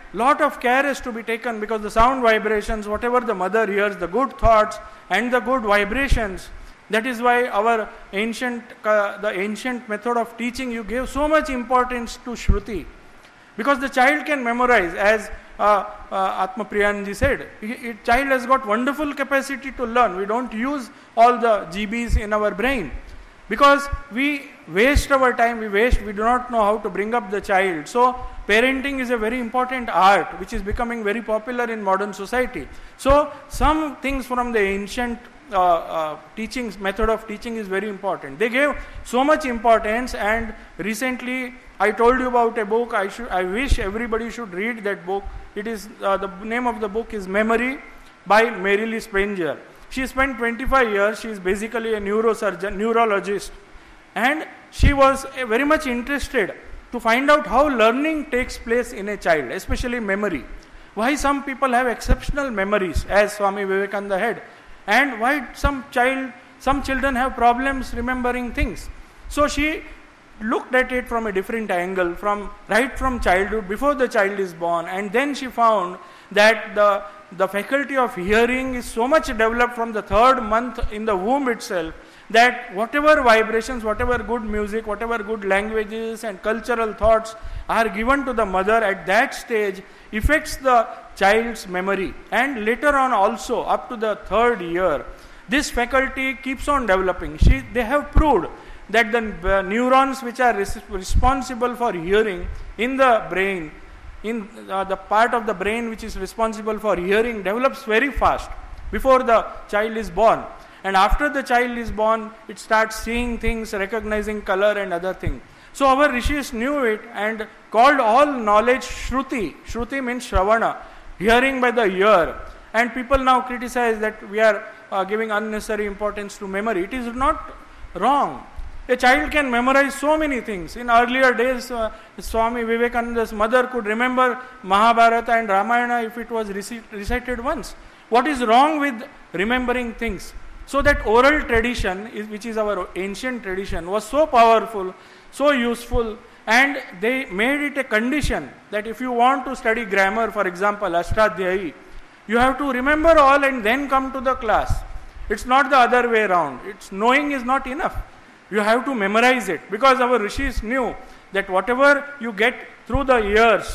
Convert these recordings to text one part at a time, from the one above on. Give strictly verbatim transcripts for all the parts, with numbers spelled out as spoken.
lot of care is to be taken, because the sound vibrations, whatever the mother hears, the good thoughts and the good vibrations, that is why our ancient, uh, the ancient method of teaching, you gave so much importance to Shruti. Because the child can memorize, as uh, uh, Atma Priyanji said, a child has got wonderful capacity to learn. We don't use all the G Bs in our brain, because we waste our time, we waste, we do not know how to bring up the child. So parenting is a very important art which is becoming very popular in modern society. So some things from the ancient uh, uh, teachings, method of teaching is very important. They gave so much importance, and recently I told you about a book. I should, I wish everybody should read that book. It is, uh, the name of the book is Memory by Mary-Lee Spenger. She spent twenty-five years, she is basically a neurosurgeon, neurologist, and she was uh, very much interested to find out how learning takes place in a child, especially memory. Why some people have exceptional memories, as Swami Vivekananda had, and why some child, some children have problems remembering things. So she looked at it from a different angle, from right from childhood, before the child is born, and then she found that the the faculty of hearing is so much developed from the third month in the womb itself, that whatever vibrations, whatever good music, whatever good languages and cultural thoughts are given to the mother at that stage affects the child's memory. And later on also, up to the third year, this faculty keeps on developing. She, they have proved that the uh, neurons which are res- responsible for hearing in the brain, in uh, the part of the brain which is responsible for hearing, develops very fast before the child is born. And after the child is born, it starts seeing things, recognizing color and other things. So our rishis knew it and called all knowledge Shruti. Shruti means Shravana, hearing by the ear. And people now criticize that we are uh, giving unnecessary importance to memory. It is not wrong. A child can memorize so many things. In earlier days, uh, Swami Vivekananda's mother could remember Mahabharata and Ramayana if it was recited once. What is wrong with remembering things? So that oral tradition, is, which is our ancient tradition, was so powerful, so useful, and they made it a condition that if you want to study grammar, for example, Ashtadhyayi, you have to remember all and then come to the class. It's not the other way around. It's knowing is not enough. You have to memorize it, because our rishis knew that whatever you get through the years,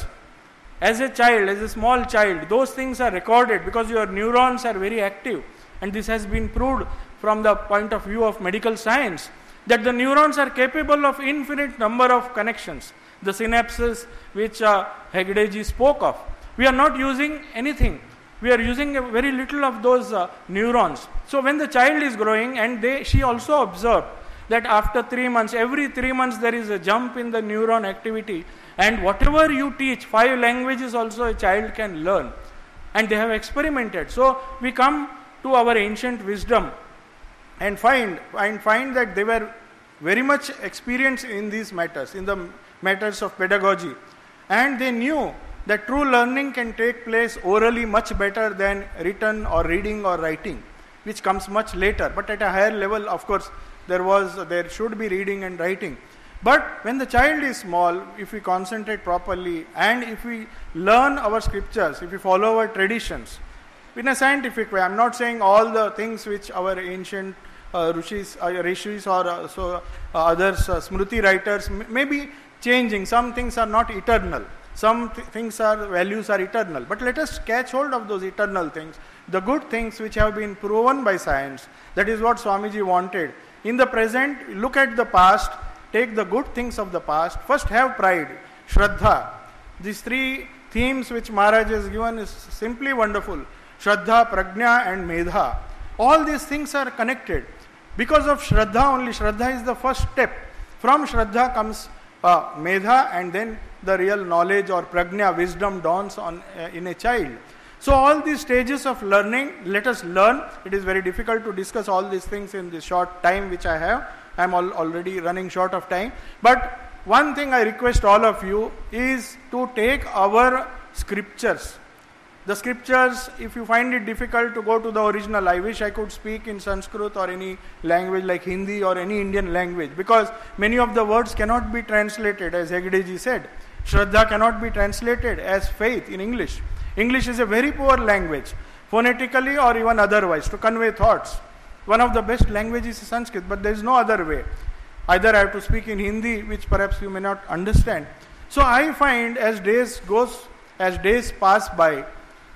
as a child, as a small child, those things are recorded because your neurons are very active. And this has been proved from the point of view of medical science, that the neurons are capable of infinite number of connections. The synapses which uh, Hegdeji spoke of, we are not using anything. We are using a very little of those uh, neurons. So when the child is growing, and they, she also observed that after three months, every three months there is a jump in the neuron activity, and whatever you teach, five languages also a child can learn, and they have experimented. So we come to our ancient wisdom and find and find that they were very much experienced in these matters, in the matters of pedagogy, and they knew that true learning can take place orally much better than written or reading or writing, which comes much later. But at a higher level, of course, there was there should be reading and writing. But when the child is small, if we concentrate properly and if we learn our scriptures, if we follow our traditions in a scientific way, I'm not saying all the things which our ancient uh, rishis, uh, rishis or uh, so uh, others, uh, smruti writers m- may be changing. Some things are not eternal. Some th- things are, values are eternal. But let us catch hold of those eternal things, the good things which have been proven by science. That is what Swamiji wanted. In the present, look at the past, take the good things of the past. First have pride, Shraddha. These three themes which Maharaj has given is simply wonderful. Shraddha, Prajna and Medha. All these things are connected. Because of Shraddha only, Shraddha is the first step. From Shraddha comes uh, Medha, and then the real knowledge or Prajna, wisdom dawns on uh, in a child. So all these stages of learning, let us learn. It is very difficult to discuss all these things in this short time which I have. I am al- already running short of time. But one thing I request all of you is to take our scriptures. The scriptures, if you find it difficult to go to the original, I wish I could speak in Sanskrit or any language like Hindi or any Indian language, because many of the words cannot be translated, as Hegdeji said. Shraddha cannot be translated as faith in English. English is a very poor language, phonetically or even otherwise, to convey thoughts. One of the best languages is Sanskrit, but there is no other way. Either I have to speak in Hindi, which perhaps you may not understand. So I find as days goes, as days pass by,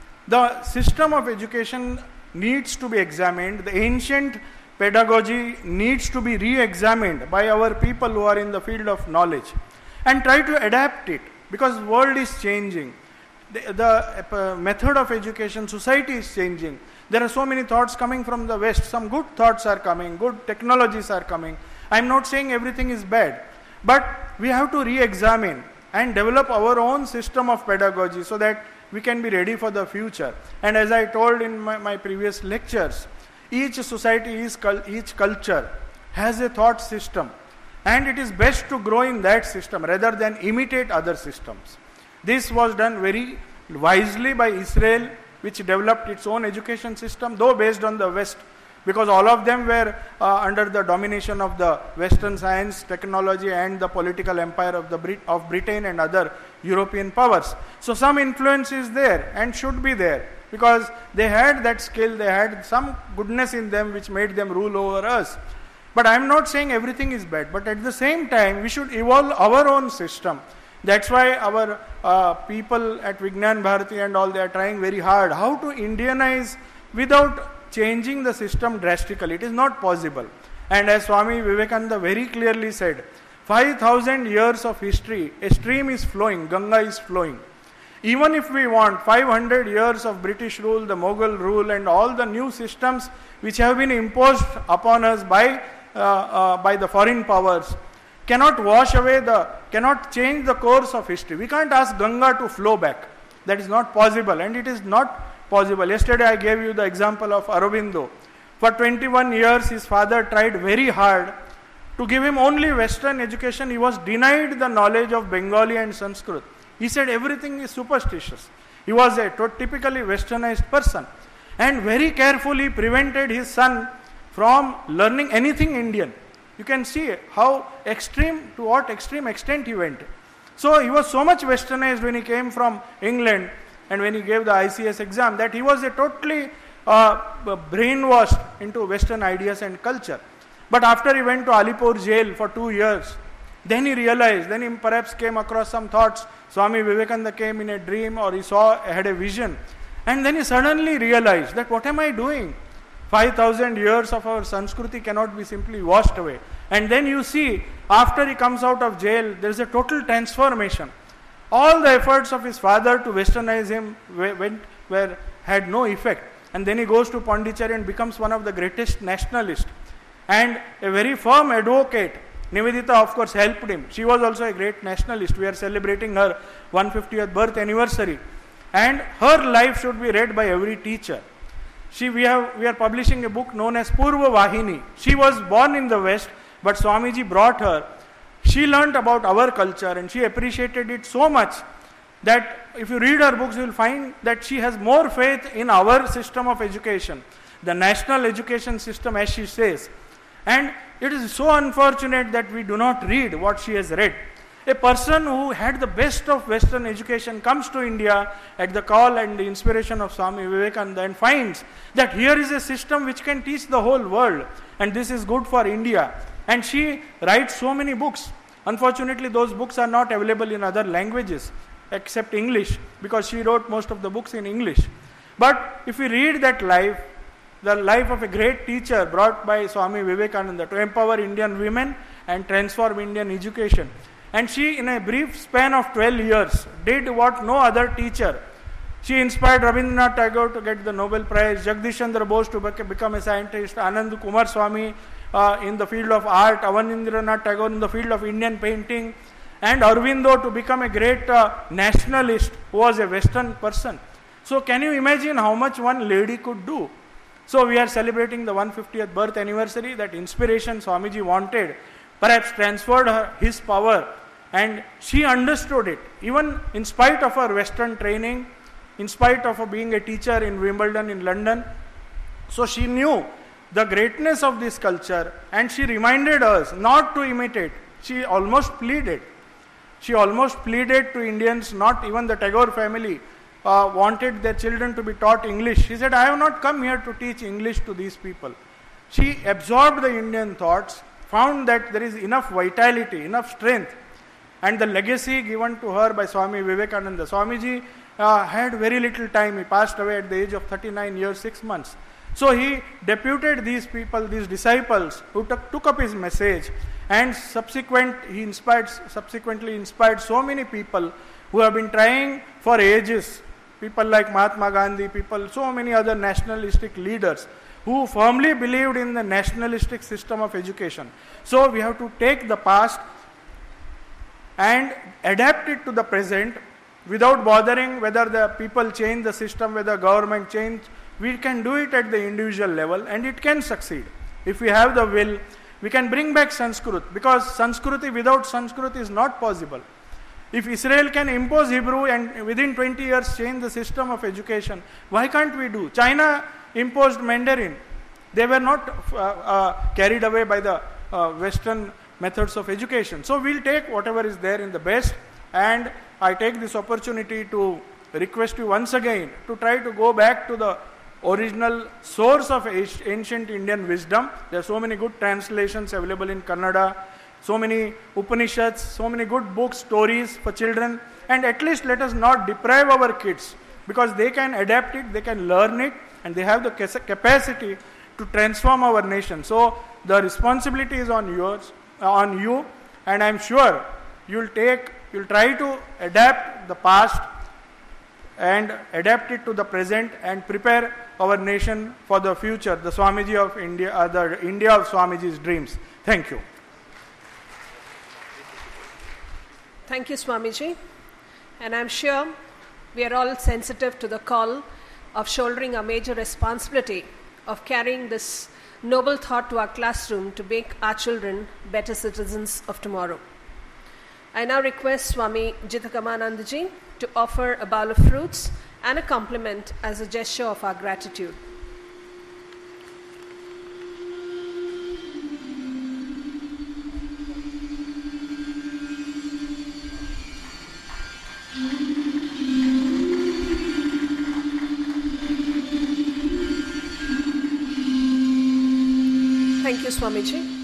the system of education needs to be examined. The ancient pedagogy needs to be re-examined by our people who are in the field of knowledge and try to adapt it, because the world is changing. The, the uh, method of education, society is changing. There are so many thoughts coming from the West. Some good thoughts are coming, good technologies are coming. I am not saying everything is bad, but we have to re-examine and develop our own system of pedagogy so that we can be ready for the future. And as I told in my, my previous lectures, each society, is, each culture has a thought system, and it is best to grow in that system rather than imitate other systems. This was done very wisely by Israel, which developed its own education system, though based on the West, because all of them were uh, under the domination of the Western science, technology, and the political empire of the Brit- of Britain and other European powers. So some influence is there and should be there, because they had that skill, they had some goodness in them which made them rule over us. But I am not saying everything is bad, but at the same time we should evolve our own system. That's why our uh, people at Vignan Bharati and all, they are trying very hard how to Indianize without changing the system drastically. It is not possible. And as Swami Vivekananda very clearly said, five thousand years of history, a stream is flowing, Ganga is flowing. Even if we want five hundred years of British rule, the Mughal rule, and all the new systems which have been imposed upon us by uh, uh, by the foreign powers, cannot wash away the, cannot change the course of history. We can't ask Ganga to flow back. That is not possible, and it is not possible. Yesterday I gave you the example of Aurobindo. For twenty-one years his father tried very hard to give him only Western education. He was denied the knowledge of Bengali and Sanskrit. He said everything is superstitious. He was a typically westernized person, and very carefully prevented his son from learning anything Indian. You can see how extreme, to what extreme extent he went. So he was so much westernized when he came from England and when he gave the I C S exam, that he was a totally uh, brainwashed into Western ideas and culture. But after he went to Alipur jail for two years, then he realized, then he perhaps came across some thoughts. Swami Vivekananda came in a dream, or he saw, had a vision. And then he suddenly realized that what am I doing? five thousand years of our Sanskriti cannot be simply washed away. And then you see, after he comes out of jail, there is a total transformation. All the efforts of his father to westernize him went, were, had no effect. And then he goes to Pondicherry and becomes one of the greatest nationalists. And a very firm advocate. Nivedita, of course, helped him. She was also a great nationalist. We are celebrating her one hundred fiftieth birth anniversary. And her life should be read by every teacher. She, we, have, we are publishing a book known as Purva Vahini. She was born in the West, but Swamiji brought her. She learnt about our culture and she appreciated it so much that if you read her books, you will find that she has more faith in our system of education, the national education system, as she says. And it is so unfortunate that we do not read what she has read. A person who had the best of Western education comes to India at the call and the inspiration of Swami Vivekananda and finds that here is a system which can teach the whole world, and this is good for India. And she writes so many books. Unfortunately, those books are not available in other languages except English, because she wrote most of the books in English. But if we read that life, the life of a great teacher brought by Swami Vivekananda to empower Indian women and transform Indian education. And she, in a brief span of twelve years, did what no other teacher. She inspired Rabindranath Tagore to get the Nobel Prize, Jagdish Chandra Bose to become a scientist, Anand Kumar Swami uh, in the field of art, Avanindranath Tagore in the field of Indian painting, and Aurobindo to become a great uh, nationalist who was a Western person. So can you imagine how much one lady could do? So we are celebrating the one hundred fiftieth birth anniversary. That inspiration Swamiji wanted perhaps transferred her, his power, and she understood it. Even in spite of her Western training, in spite of her being a teacher in Wimbledon in London, so she knew the greatness of this culture, and she reminded us not to imitate. She almost pleaded. She almost pleaded to Indians, not even the Tagore family uh, wanted their children to be taught English. She said, I have not come here to teach English to these people. She absorbed the Indian thoughts, found that there is enough vitality, enough strength, and the legacy given to her by Swami Vivekananda. Swamiji uh, had very little time. He passed away at the age of thirty-nine years, six months. So he deputed these people, these disciples, who took, took up his message, and subsequent, he inspired, subsequently inspired so many people who have been trying for ages. People like Mahatma Gandhi, people, so many other nationalistic leaders who firmly believed in the nationalistic system of education. So we have to take the past and adapt it to the present without bothering whether the people change the system, whether government change. We can do it at the individual level, and it can succeed. If we have the will, we can bring back Sanskrit, because Sanskriti without Sanskrit is not possible. If Israel can impose Hebrew and within twenty years change the system of education, why can't we do? China imposed Mandarin. They were not uh, uh, carried away by the uh, Western methods of education. So we'll take whatever is there in the best, and I take this opportunity to request you once again to try to go back to the original source of ancient Indian wisdom. There are so many good translations available in Kannada, so many Upanishads, so many good books, stories for children, and at least let us not deprive our kids, because they can adapt it, they can learn it, and they have the capacity to transform our nation. So the responsibility is on yours, uh, on you, and I am sure you'll take, you'll try to adapt the past and adapt it to the present and prepare our nation for the future, the Swamiji of India, uh, the India of Swamiji's dreams. Thank you. Thank you, Swamiji. And I'm sure we are all sensitive to the call of shouldering a major responsibility of carrying this noble thought to our classroom to make our children better citizens of tomorrow. I now request Swami Jitakamanandaji to offer a bowl of fruits and a compliment as a gesture of our gratitude. Thank you, Swamiji.